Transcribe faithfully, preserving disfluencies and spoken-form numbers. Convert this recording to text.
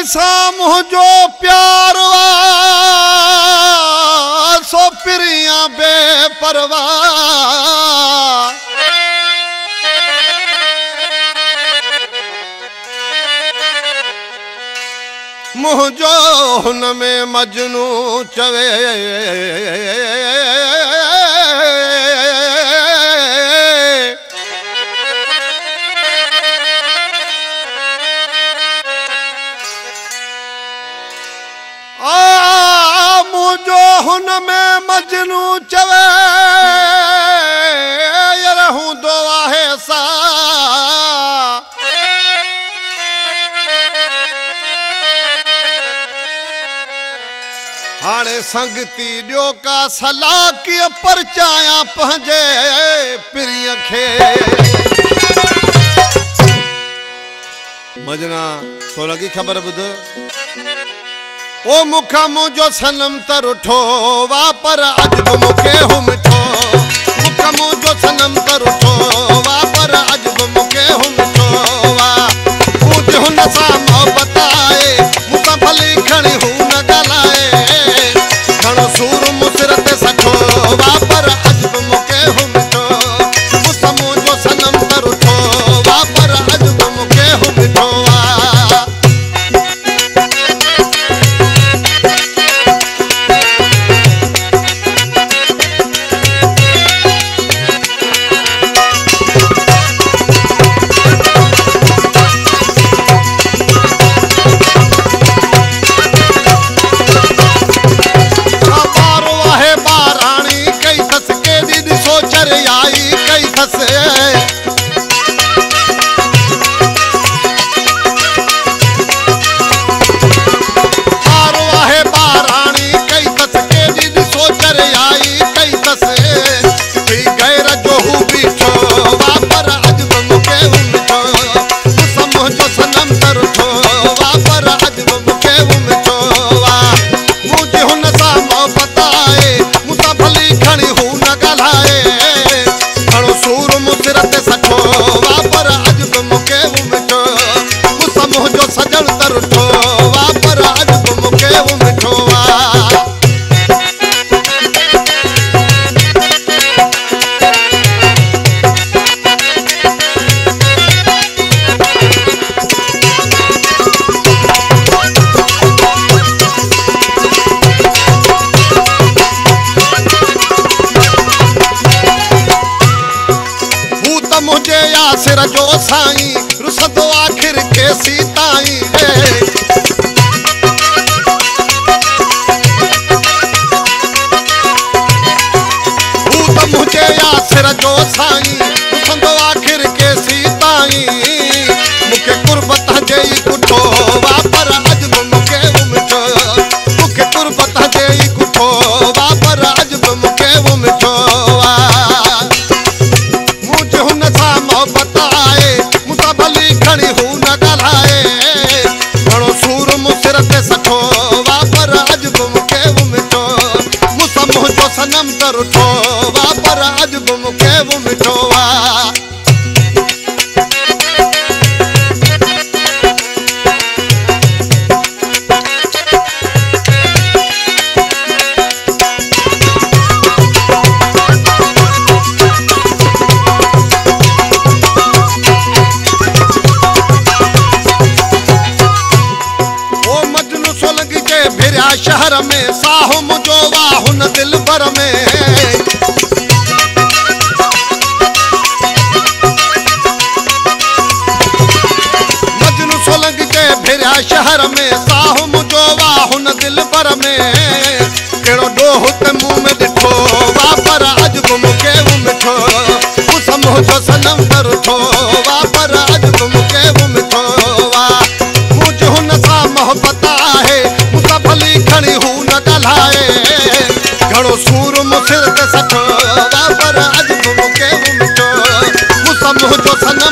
सामो जो प्यार वा सो पिरिया बेपरवा मुझो हुन में मजनू चवे हुन में मजनू चवे रहूं दो आहे सा हाणे संगती ॾियो का सलाह कीअं परचाया पंहिंजे पिरीअ खे मजना तो लगी खबर बुध ओ मुखा मुझो सनम तर उठो वा पर अज बि मूंखे हूं मिठो मुखा मुझो सनम तर उठो वा पर अज बि मूंखे हूं मिठो वा मुझे हुन सां मोहबत आहे मूंसां भली खणी हू न ॻाल्हाए घणो सूर मुसिर ते सठो वा पर अज बि मूंखे हूं मिठो मुखा मुझो सनम तर उठो वा पर अज बि मूंखे हूं मिठो वा सिर जो साईं रुसदो आखिर के सीताई भूत मुझे या सिर जो साईं रुसदो आखिर के सीताई मुखे कुर्बत जई कुठो वा पर अज बि मूंखे हूं मिठो मुखे कुर्बत जई कुठो वा पर अज बि मूंखे हूं मिठो वा मुझे हुन सां मोहबत भली खणी हू न ॻाल्हाए घणो सूर मुसिर ते सठो वा पर अज बि मूंखे हूं मिठो मूंसां मुंहिंजो सनम तर उठो वा पर अज बि मूंखे हूं मिठो वा शहर में साहो मुझो वा हुन दिल भर में मजनू सोलंग के भिरिया शहर में साहो मुझो वा हुन दिल भर में कहिड़ो ॾोह ते मुंह में ॾिठो वा पर अज बि मूंखे हूं मिठो मूंसां मुंहिंजो सनम तर उठो वा पर अज बि मूंखे हूं मिठो वा मुंहिंजो हुन सां मोहबत आहे भली खणी हू न ॻाल्हाए घणो सूर मुसिर ते सठो वा पर अज बि मूंखे हूं मिठो मूंसां मुंहिंजो सनम